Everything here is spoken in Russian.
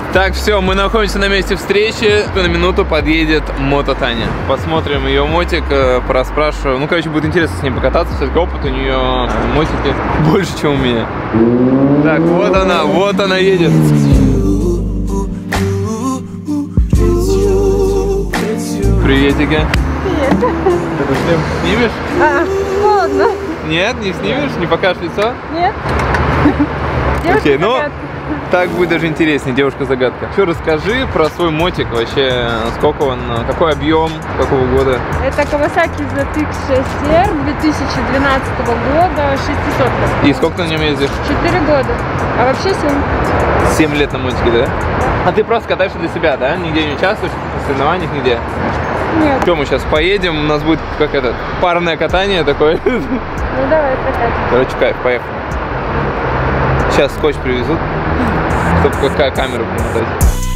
Так, все, мы находимся на месте встречи. На минуту подъедет Мото-Таня. Посмотрим ее мотик, проспрашиваю. Ну, короче, будет интересно с ней покататься. Все-таки опыт у нее в мотике больше, чем у меня. Так, вот она едет. Приветики. Привет. Ты снимешь? Холодно. Нет, не снимешь? Не покажешь лицо? Нет. Окей, ну так будет даже интереснее, девушка-загадка. Что, расскажи про свой мотик вообще, сколько он, какой объем, какого года? Это Kawasaki ZX6R 2012 года, 600. И сколько ты на нем ездишь? 4 года, а вообще 7. 7 лет на мотике, да? А ты просто катаешься для себя, да? Нигде не участвуешь, в соревнованиях, нигде? Нет. Что, мы сейчас поедем, у нас будет как это, парное катание такое. Ну давай, прокатим. Короче, кайф, поехали. Сейчас скотч привезут, чтобы какая камера примотать.